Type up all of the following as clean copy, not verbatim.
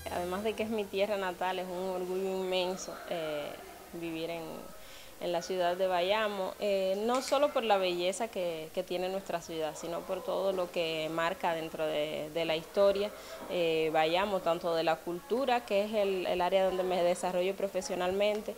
Además de que es mi tierra natal, es un orgullo inmenso vivir en la ciudad de Bayamo, no solo por la belleza que tiene nuestra ciudad, sino por todo lo que marca dentro de la historia. Bayamo, tanto de la cultura, que es el área donde me desarrollo profesionalmente,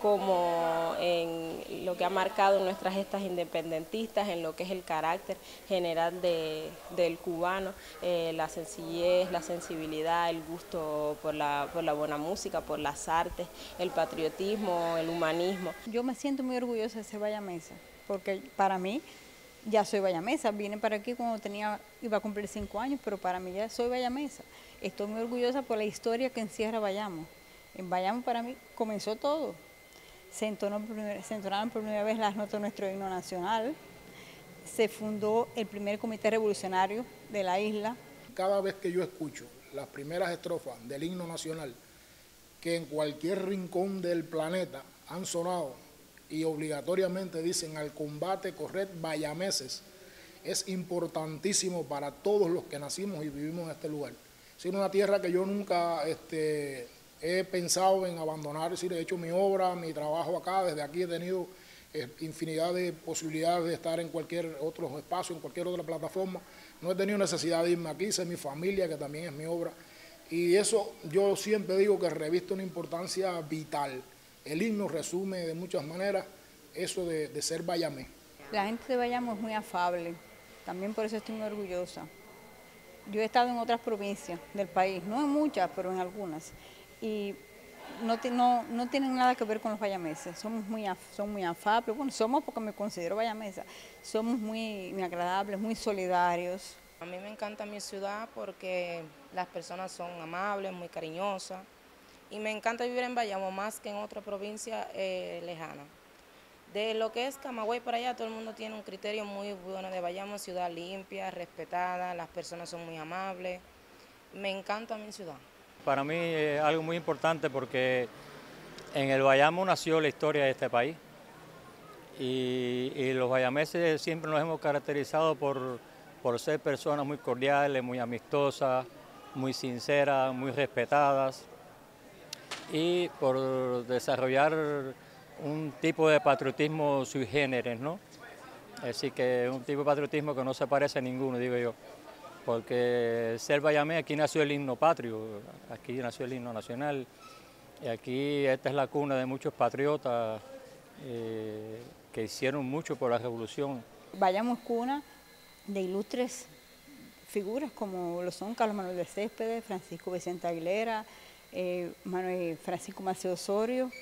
como en lo que ha marcado nuestras gestas independentistas, en lo que es el carácter general del cubano, la sencillez, la sensibilidad, el gusto por la buena música, por las artes, el patriotismo, el humanismo. Yo me siento muy orgullosa de ser bayamesa, porque para mí ya soy bayamesa. Vine para aquí cuando iba a cumplir 5 años, pero para mí ya soy bayamesa. Estoy muy orgullosa por la historia que encierra Bayamo. En Bayamo para mí comenzó todo. Se entonaron por primera vez las notas de nuestro himno nacional. Se fundó el primer comité revolucionario de la isla. Cada vez que yo escucho las primeras estrofas del himno nacional, que en cualquier rincón del planeta han sonado y obligatoriamente dicen al combate corred bayameses, es importantísimo para todos los que nacimos y vivimos en este lugar. Es una tierra que yo nunca he pensado en abandonar, es decir, he hecho mi obra, mi trabajo acá, desde aquí he tenido infinidad de posibilidades de estar en cualquier otro espacio, en cualquier otra plataforma. No he tenido necesidad de irme aquí, es mi familia, que también es mi obra. Y eso yo siempre digo que reviste una importancia vital. El himno resume de muchas maneras eso de ser bayamé. La gente de Bayamo es muy afable, también por eso estoy muy orgullosa. Yo he estado en otras provincias del país, no en muchas, pero en algunas, y no tienen nada que ver con los bayameses. Son muy afables, bueno, somos porque me considero bayamesa, somos muy agradables, muy solidarios. A mí me encanta mi ciudad porque las personas son amables, muy cariñosas, y me encanta vivir en Bayamo más que en otra provincia lejana. De lo que es Camagüey para allá, todo el mundo tiene un criterio muy bueno de Bayamo, ciudad limpia, respetada, las personas son muy amables. Me encanta mi ciudad. Para mí es algo muy importante porque en el Bayamo nació la historia de este país y los bayameses siempre nos hemos caracterizado por ser personas muy cordiales, muy amistosas, muy sinceras, muy respetadas y por desarrollar un tipo de patriotismo sui generis, ¿no? Así que es un tipo de patriotismo que no se parece a ninguno, digo yo, porque ser bayamé, aquí nació el himno patrio, aquí nació el himno nacional, y aquí esta es la cuna de muchos patriotas que hicieron mucho por la revolución. Bayamo es cuna de ilustres figuras como lo son Carlos Manuel de Céspedes, Francisco Vicente Aguilera, Francisco Maceo Osorio,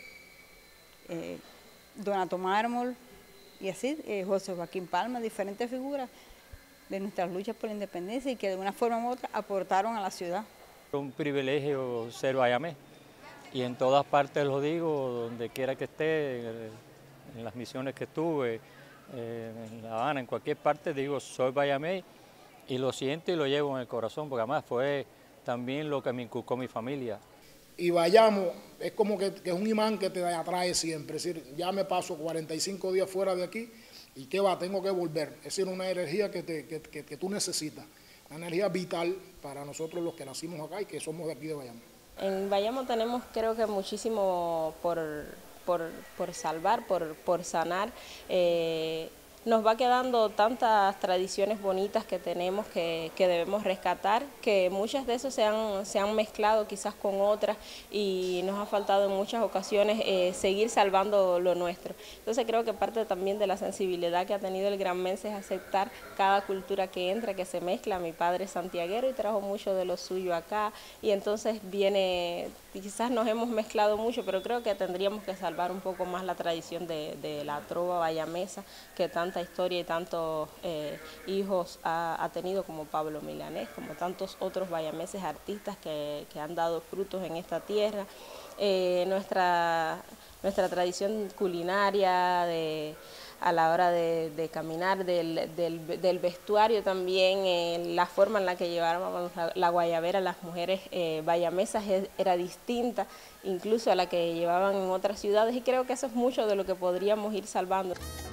Donato Mármol y así, José Joaquín Palma, diferentes figuras de nuestras luchas por la independencia y que de una forma u otra aportaron a la ciudad. Es un privilegio ser bayamé y en todas partes lo digo, donde quiera que esté, en las misiones que estuve, en La Habana, en cualquier parte digo soy bayamé y lo siento y lo llevo en el corazón porque además fue también lo que me inculcó mi familia. Y Bayamo es como que es un imán que te atrae siempre, es decir, ya me paso 45 días fuera de aquí y ¿qué va? Tengo que volver, es decir, una energía que tú necesitas, una energía vital para nosotros los que nacimos acá y que somos de aquí de Bayamo. En Bayamo tenemos creo que muchísimo por salvar, por sanar. Nos va quedando tantas tradiciones bonitas que tenemos que debemos rescatar, que muchas de esas se han mezclado quizás con otras y nos ha faltado en muchas ocasiones seguir salvando lo nuestro. Entonces creo que parte también de la sensibilidad que ha tenido el granmense es aceptar cada cultura que entra, que se mezcla. Mi padre es santiaguero y trajo mucho de lo suyo acá y entonces viene, quizás nos hemos mezclado mucho, pero creo que tendríamos que salvar un poco más la tradición de la trova bayamesa, que tanta historia y tantos hijos ha tenido, como Pablo Milanés, como tantos otros bayameses artistas que han dado frutos en esta tierra. Nuestra tradición culinaria a la hora de caminar, del vestuario también, la forma en la que llevábamos la guayabera las mujeres bayamesas era distinta incluso a la que llevaban en otras ciudades y creo que eso es mucho de lo que podríamos ir salvando.